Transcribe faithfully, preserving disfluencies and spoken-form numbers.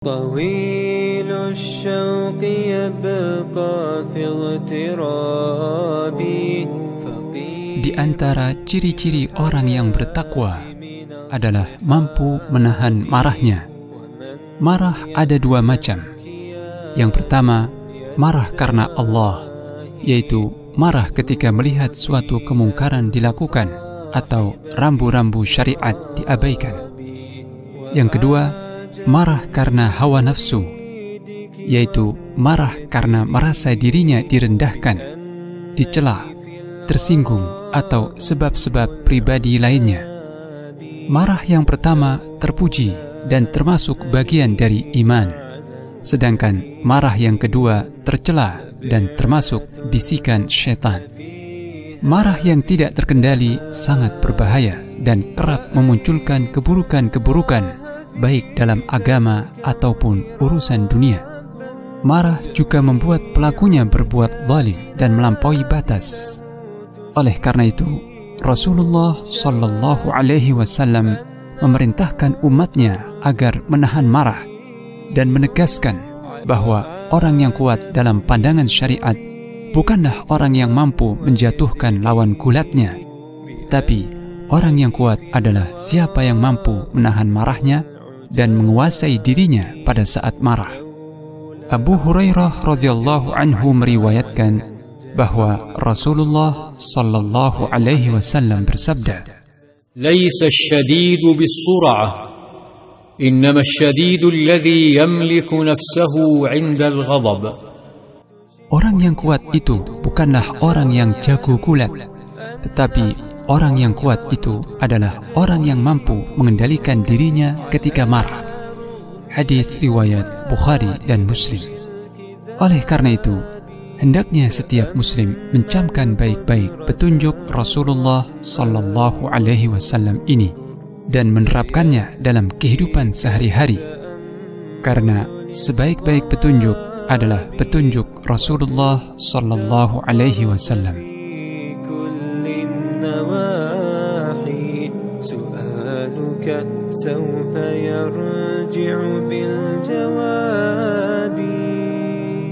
طويل الشوق يبقى في اغترابي. Di antara ciri-ciri orang yang bertakwa adalah mampu menahan marahnya. Marah ada dua macam. Yang pertama, marah karena Allah, yaitu marah ketika melihat suatu kemungkaran dilakukan atau rambu-rambu syariat diabaikan. Yang kedua, marah karena hawa nafsu, yaitu marah karena merasa dirinya direndahkan, dicela, tersinggung, atau sebab-sebab pribadi lainnya. Marah yang pertama terpuji dan termasuk bagian dari iman, sedangkan marah yang kedua tercela dan termasuk bisikan syaitan. Marah yang tidak terkendali sangat berbahaya dan kerap memunculkan keburukan-keburukan, baik dalam agama ataupun urusan dunia. Marah juga membuat pelakunya berbuat zalim dan melampaui batas. Oleh karena itu, Rasulullah Sallallahu Alaihi Wasallam memerintahkan umatnya agar menahan marah dan menegaskan bahwa orang yang kuat dalam pandangan syariat bukanlah orang yang mampu menjatuhkan lawan gulatnya, tapi orang yang kuat adalah siapa yang mampu menahan marahnya dan menguasai dirinya pada saat marah. Abu Hurairah radhiyallahu anhu meriwayatkan bahwa Rasulullah sallallahu alaihi wasallam bersabda, "Laisa asy-syadidu bis-sur'ah, innama asy-syadidu alladhi yamliku nafsahu 'inda al-ghadab." Orang yang kuat itu bukanlah orang yang jago gulat, tetapi orang yang kuat itu adalah orang yang mampu mengendalikan dirinya ketika marah. Hadis riwayat Bukhari dan Muslim. Oleh karena itu, hendaknya setiap muslim mencamkan baik-baik petunjuk Rasulullah sallallahu alaihi wasallam ini dan menerapkannya dalam kehidupan sehari-hari. Karena sebaik-baik petunjuk adalah petunjuk Rasulullah sallallahu alaihi wasallam. سوف يرجع بالجواب